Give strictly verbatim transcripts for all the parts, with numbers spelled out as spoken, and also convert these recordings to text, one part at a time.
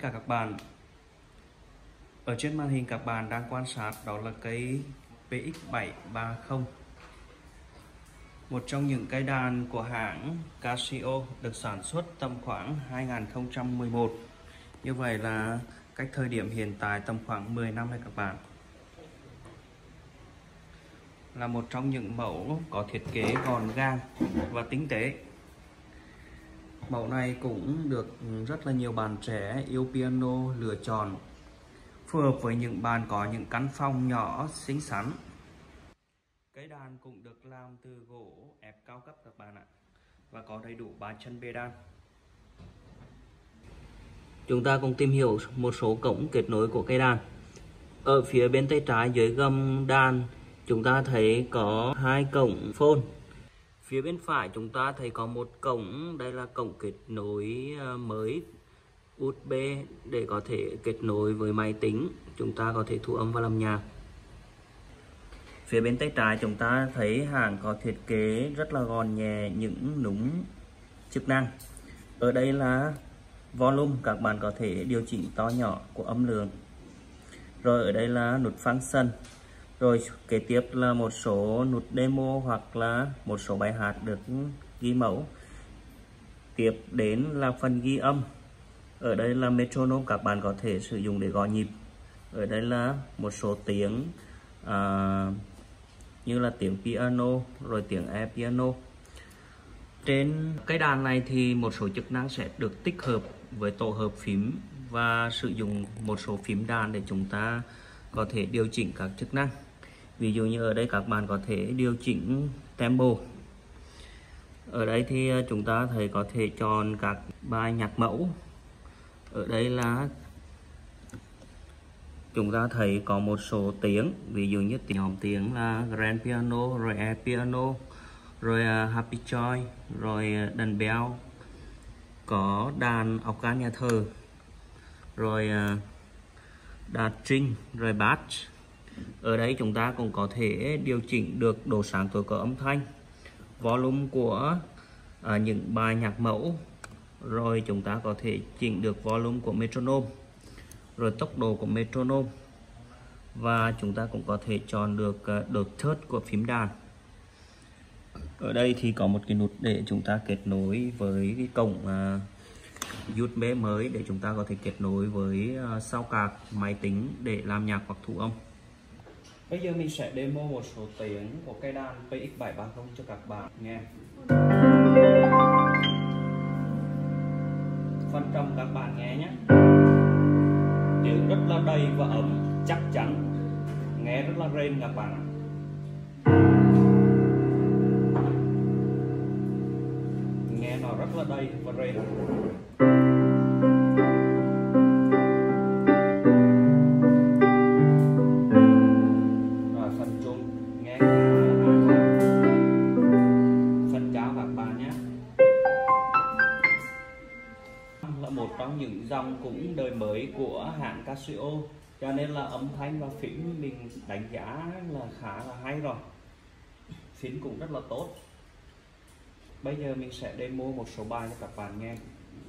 cả các bạn. Ở trên màn hình các bạn đang quan sát đó là cây pê ích bảy ba không, một trong những cây đàn của hãng Casio, được sản xuất tầm khoảng hai nghìn không trăm mười một. Như vậy là cách thời điểm hiện tại tầm khoảng mười năm này các bạn. Là một trong những mẫu có thiết kế gọn gàng và tinh tế. Mẫu này cũng được rất là nhiều bạn trẻ yêu piano lựa chọn, phù hợp với những bạn có những căn phòng nhỏ xinh xắn. Cây đàn cũng được làm từ gỗ ép cao cấp các bạn ạ, và có đầy đủ ba chân bê đàn. Chúng ta cùng tìm hiểu một số cổng kết nối của cây đàn. Ở phía bên tay trái dưới gầm đàn chúng ta thấy có hai cổng phone. Phía bên phải chúng ta thấy có một cổng, đây là cổng kết nối mới u ét bê để có thể kết nối với máy tính, chúng ta có thể thu âm và làm nhạc. Phía bên tay trái chúng ta thấy hãng có thiết kế rất là gọn nhẹ những núm chức năng. Ở đây là volume, các bạn có thể điều chỉnh to nhỏ của âm lượng. Rồi ở đây là nút function. Rồi kế tiếp là một số nút demo hoặc là một số bài hát được ghi mẫu. Tiếp đến là phần ghi âm. Ở đây là metronome, các bạn có thể sử dụng để gõ nhịp. Ở đây là một số tiếng à, như là tiếng piano, rồi tiếng air piano. Trên cây đàn này thì một số chức năng sẽ được tích hợp với tổ hợp phím và sử dụng một số phím đàn để chúng ta có thể điều chỉnh các chức năng. Ví dụ như ở đây các bạn có thể điều chỉnh tempo. Ở đây thì chúng ta thấy có thể chọn các bài nhạc mẫu. Ở đây là chúng ta thấy có một số tiếng, ví dụ như nhóm tiếng là grand piano, rồi air piano, rồi uh, happy joy, rồi uh, đàn bell, có đàn organ nhà thờ, rồi uh, đàn string, rồi bass. Ở đây chúng ta cũng có thể điều chỉnh được độ sáng tối của âm thanh, volume của uh, những bài nhạc mẫu, rồi chúng ta có thể chỉnh được volume của metronome, rồi tốc độ của metronome, và chúng ta cũng có thể chọn được độ thớt của phím đàn. Ở đây thì có một cái nút để chúng ta kết nối với cái cổng uh, u ét bê mới để chúng ta có thể kết nối với uh, sao card máy tính để làm nhạc hoặc thu âm. Bây giờ mình sẽ demo một số tiếng của cây đàn pê ích bảy ba không cho các bạn nghe. Phần trầm các bạn nghe nhé. Tiếng rất là đầy và ấm, chắc chắn, nghe rất là rên các bạn ạ. Nghe nó rất là đầy và rên. Rồi phần trung nghe phần cháo các bạn nhé. Là một trong những dòng cũng đời mới của hãng Casio, cho nên là âm thanh và phím mình đánh giá là khá là hay rồi. Phím cũng rất là tốt. Bây giờ mình sẽ demo một số bài cho các bạn nghe.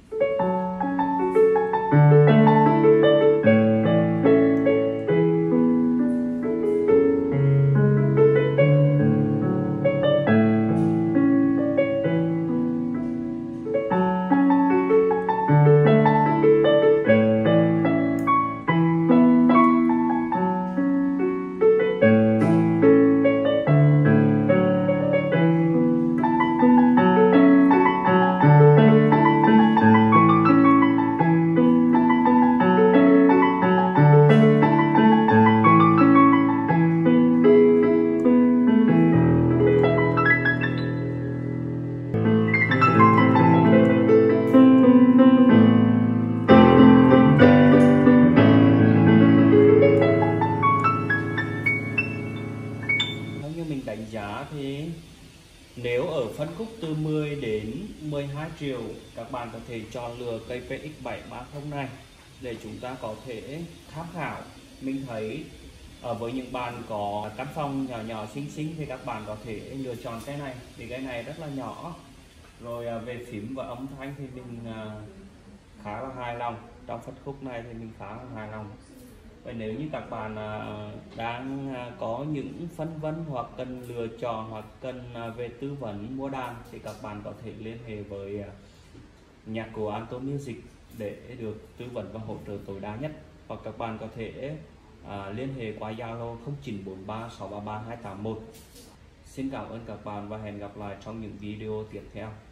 Đánh giá thì nếu ở phân khúc từ mười đến mười hai triệu, các bạn có thể chọn lựa cây pê ích bảy ba không này để chúng ta có thể tham khảo. Mình thấy ở với những bạn có căn phòng nhỏ nhỏ xinh xinh thì các bạn có thể lựa chọn cái này, vì cái này rất là nhỏ. Rồi về phím và âm thanh thì mình khá là hài lòng. trong phân khúc này thì mình khá là hài lòng. Vậy nếu như các bạn đang có những phân vân hoặc cần lựa chọn hoặc cần về tư vấn mua đàn thì các bạn có thể liên hệ với nhạc của Anton Music để được tư vấn và hỗ trợ tối đa nhất, hoặc các bạn có thể à, liên hệ qua Zalo không chín bốn ba sáu ba ba hai tám một. Xin cảm ơn các bạn và hẹn gặp lại trong những video tiếp theo.